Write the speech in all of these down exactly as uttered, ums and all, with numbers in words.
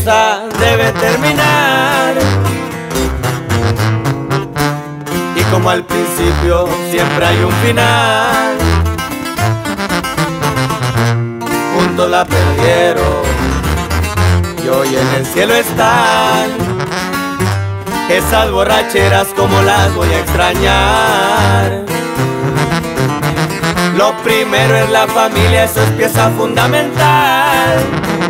cosa debe terminar. Y como al principio siempre hay un final, juntos la perdieron y hoy en el cielo están. Esas borracheras como las voy a extrañar. Lo primero es la familia, eso es pieza fundamental.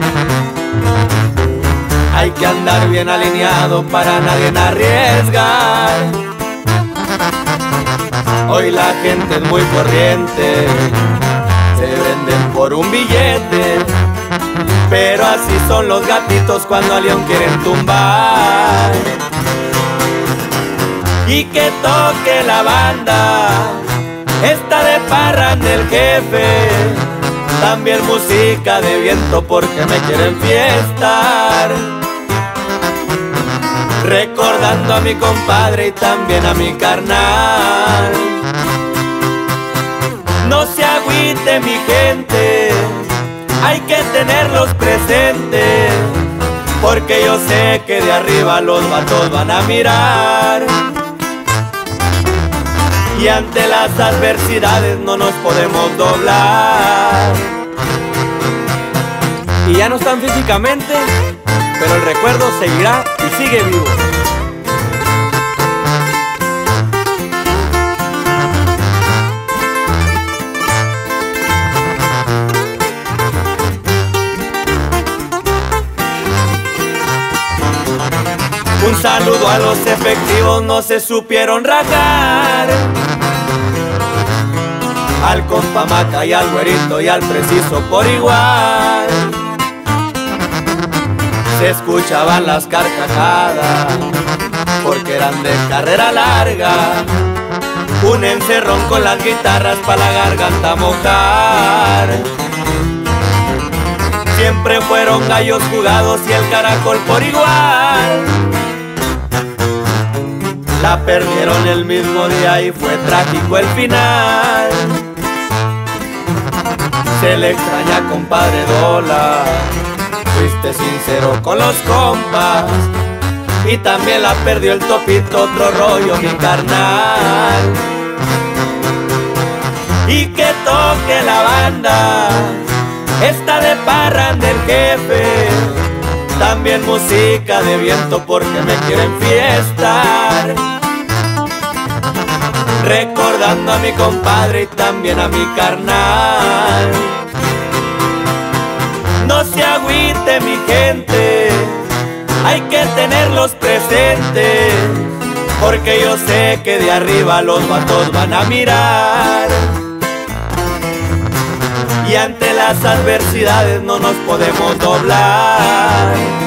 Hay que andar bien alineado para nadie arriesgar. Hoy la gente es muy corriente, se venden por un billete, pero así son los gatitos cuando a león quieren tumbar. Y que toque la banda, esta de parranda el jefe, también música de viento porque me quieren fiestar. Recordando a mi compadre y también a mi carnal. No se agüite mi gente, hay que tenerlos presentes, porque yo sé que de arriba los vatos van a mirar. Y ante las adversidades no nos podemos doblar. Y ya no están físicamente, pero el recuerdo seguirá y sigue vivo. Un saludo a los efectivos, no se supieron rajar. Al compa Maca y al güerito y al preciso por igual. Se escuchaban las carcajadas porque eran de carrera larga. Un encerrón con las guitarras pa' la garganta mojar. Siempre fueron gallos jugados y el caracol por igual. La perdieron el mismo día y fue trágico el final. Se le extraña, compadre Dola, fuiste sincero con los compas. Y también la perdió el Topito, otro rollo mi carnal. Y que toque la banda, esta de parranda del jefe, también música de viento porque me quieren fiestar. Recordando a mi compadre y también a mi carnal. No se agüite mi gente, hay que tenerlos presentes, porque yo sé que de arriba los vatos van a mirar. Y ante las adversidades no nos podemos doblar.